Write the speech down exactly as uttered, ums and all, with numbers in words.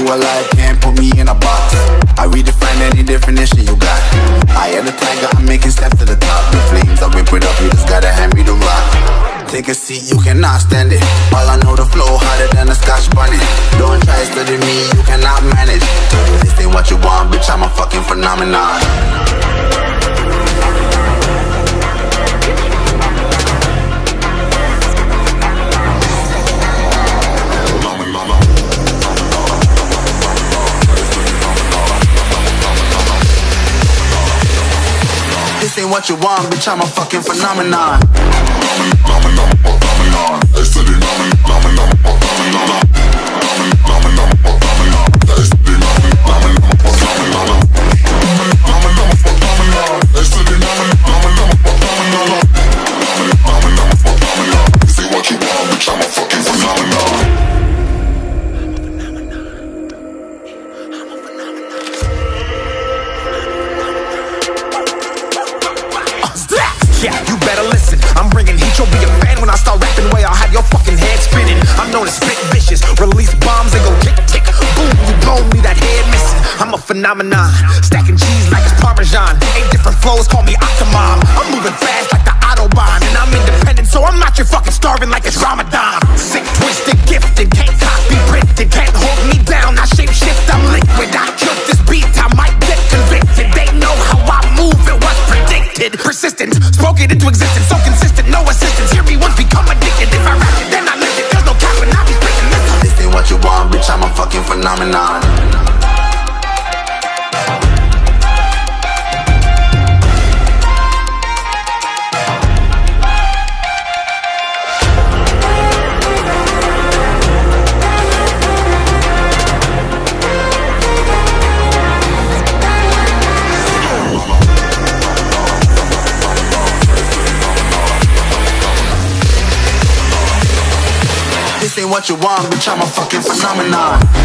alive, can't put me in a box. I redefine any definition you got. I am the tiger, I'm making steps to the top. The flames, I whip it up, you just gotta hand me the rock. Take a seat, you cannot stand it. All I know, the flow harder than a Scotch bonnet. Don't try to study me, you cannot manage. This ain't what you want, bitch, I'm a fucking phenomenon. This ain't what you want, bitch, I'm a fucking phenomenon. Yeah, you better listen. I'm bringing heat, you'll be a fan when I start rapping. Way I'll have your fucking head spinning. I'm known as spit vicious, release bombs and go tick tick. Boom, you blown me that head missing. I'm a phenomenon, stacking cheese like it's Parmesan. Eight different flows, call me Octomom. I'm moving fast like the Autobahn, and I'm independent, so I'm not your fucking starving like it's Ramadan. Sick, twisted, gifted, can't copy, printed, can't hold me down. I shape shift, I'm liquid. I killed this beat, I might get convicted. They know how I move, it was predicted. Persistent, spoke it into existence, so consistent, no assistance. Hear me once, become addicted. If I rap it, then I live it. There's no cap and I'll be speaking. Listen. This ain't what you want, bitch, I'm a fucking phenomenon. This ain't what you want, bitch, I'm a fucking phenomenon.